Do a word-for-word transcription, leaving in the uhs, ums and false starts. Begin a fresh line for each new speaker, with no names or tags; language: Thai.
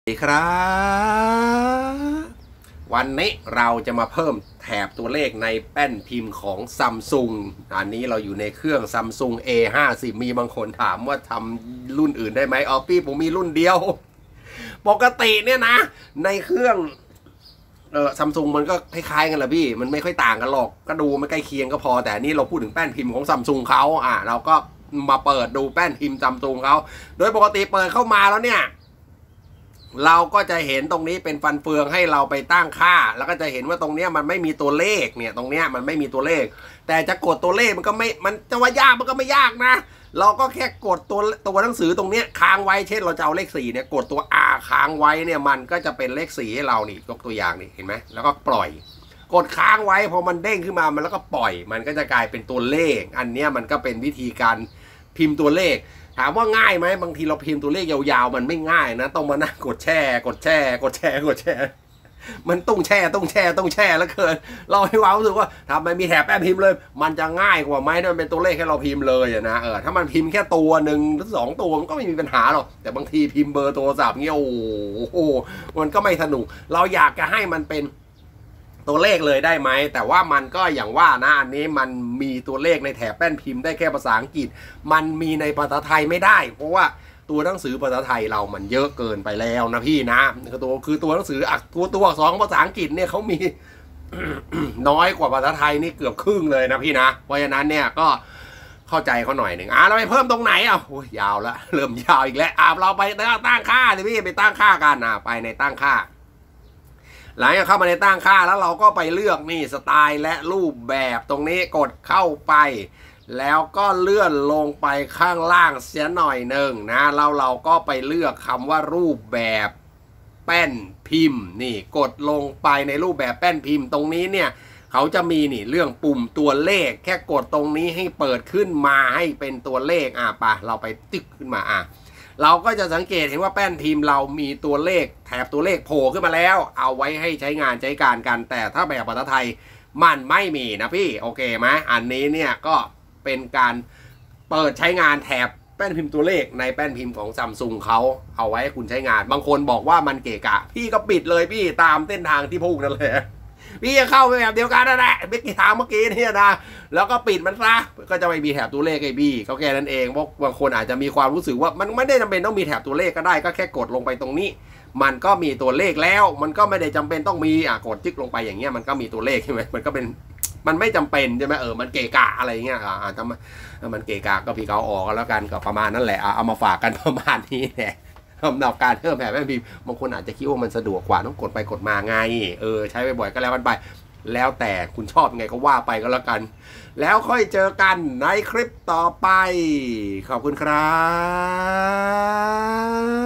สวัสดีครับวันนี้เราจะมาเพิ่มแถบตัวเลขในแป้นพิมพ์ของ Samsung อันนี้เราอยู่ในเครื่อง Samsung เอ ห้าสิบ มีบางคนถามว่าทำรุ่นอื่นได้ไหมอ๋อพี่ผมมีรุ่นเดียวปกติเนี่ยนะในเครื่องเออ Samsung มันก็คล้ายๆกันแหละพี่มันไม่ค่อยต่างกันหรอกก็ดูมันใกล้เคียงก็พอแต่นี่เราพูดถึงแป้นพิมพ์ของ Samsung เขาอ่ะเราก็มาเปิดดูแป้นพิมพ์ Samsung เขาโดยปกติเปิดเข้ามาแล้วเนี่ยเราก็จะเห็นตรงนี้เป็นฟันเฟืองให้เราไปตั้งค่าแล้วก็จะเห็นว่าตรงนี้มันไม่มีตัวเลขเนี่ยตรงนี้มันไม่มีตัวเลขแต่จะกดตัวเลขมันก็ไม่มันจะว่ายากมันก็ไม่ยากนะเราก็แค่กดตัวตัวหนังสือตรงนี้ค้างไว้เช่นเราจะเอาเลขสี่เนี่ยกดตัว R ค้างไว้เนี่ยมันก็จะเป็นเลขสี่ให้เรานี่ยกตัวอย่างนี่เห็นไหมแล้วก็ปล่อยกดค้างไว้พอมันเด้งขึ้นมามันแล้วก็ปล่อยมันก็จะกลายเป็นตัวเลขอันนี้มันก็เป็นวิธีการพิมพ์ตัวเลขถามว่าง่ายไหมบางทีเราพิมพ์ตัวเลขยาวๆมันไม่ง่ายนะต้องมานั่งกดแช่กดแช่กดแช่กดแช่มันต้องแช่ต้องแช่ต้องแช่แล้วเกินเราให้ความรู้สึกว่าทำไมมีแถบแป้นพิมพ์เลยมันจะง่ายกว่าไหมถ้ามันเป็นตัวเลขให้เราพิมพ์เลยนะเออถ้ามันพิมพ์แค่ตัวหนึ่งหรือสองตัวมันก็ไม่มีปัญหาหรอกแต่บางทีพิมพ์เบอร์โทรศัพท์เงี้ยโอ้โหมันก็ไม่สนุกเราอยากจะให้มันเป็นตัวเลขเลยได้ไหมแต่ว่ามันก็อย่างว่านะอันนี้มันมีตัวเลขในแถบแป้นพิมพ์ได้แค่ภาษาอังกฤษมันมีในภาษาไทยไม่ได้เพราะว่าตัวหนังสือภาษาไทยเรามันเยอะเกินไปแล้วนะพี่นะคือตัวคือตัวหนังสืออักตัวตัวอักษรภาษาอังกฤษเนี่ยเขามี น้อยกว่าภาษาไทยนี่เกือบครึ่งเลยนะพี่นะเพราะฉะนั้นเนี่ยก็เข้าใจเขาหน่อยหนึ่งอ่ะเราไปเพิ่มตรงไหนอ่ะโอ้ยยาวแล้วเริ่มยาวอีกแล้วอ่ะเราไปตั้งค่าเลยพี่ไปตั้งค่ากันอ่ะไปในตั้งค่าหลังจากเข้ามาในตั้งค่าแล้วเราก็ไปเลือกนี่สไตล์และรูปแบบตรงนี้กดเข้าไปแล้วก็เลื่อนลงไปข้างล่างเสียหน่อยหนึ่งนะแล้วเราก็ไปเลือกคำว่ารูปแบบแป้นพิมพ์นี่กดลงไปในรูปแบบแป้นพิมพ์ตรงนี้เนี่ยเขาจะมีนี่เรื่องปุ่มตัวเลขแค่กดตรงนี้ให้เปิดขึ้นมาให้เป็นตัวเลขอ่ะปะเราไปติ๊กขึ้นมาอ่ะเราก็จะสังเกตเห็นว่าแป้นพิมพ์เรามีตัวเลขแถบตัวเลขโผล่ขึ้นมาแล้วเอาไว้ให้ใช้งานใช้การกันแต่ถ้าแบบภาษาไทยมันไม่มีนะพี่โอเคไหมอันนี้เนี่ยก็เป็นการเปิดใช้งานแถบแป้นพิมพ์ตัวเลขในแป้นพิมพ์ของ Samsung เขาเอาไว้ให้คุณใช้งานบางคนบอกว่ามันเกะกะพี่ก็ปิดเลยพี่ตามเส้นทางที่พูดนั่นเลยพี่จะเข้าไปแบบเดียวกันนั่นแหละเมื่อกี้ทางเมื่อกี้นี่นะแล้วก็ปิดมันซะก็จะไม่มีแถบตัวเลขไอ้บี้เขาแค่นั้นเองเพราะบางคนอาจจะมีความรู้สึกว่ามันไม่ได้จำเป็นต้องมีแถบตัวเลขก็ได้ก็แค่กดลงไปตรงนี้มันก็มีตัวเลขแล้วมันก็ไม่ได้จำเป็นต้องมีอ่ะกดจิ๊กลงไปอย่างเงี้ยมันก็มีตัวเลขใช่ไหมมันก็เป็นมันไม่จำเป็นใช่ไหมเออมันเกะกะอะไรเงี้ยอ่าถ้ามันเกะกะก็พี่เขาออกกันแล้วกันก็ประมาณนั้นแหละเอามาฝากกันประมาณนี้แหละสำหรับการเพิ่มแถบแป้นพิมพ์บางคนอาจจะคิดว่ามันสะดวกกว่าต้องกดไปกดมาไงเออใช้บ่อยๆก็แล้วกันไปแล้วแต่คุณชอบไงก็ว่าไปก็แล้วกันแล้วค่อยเจอกันในคลิปต่อไปขอบคุณครับ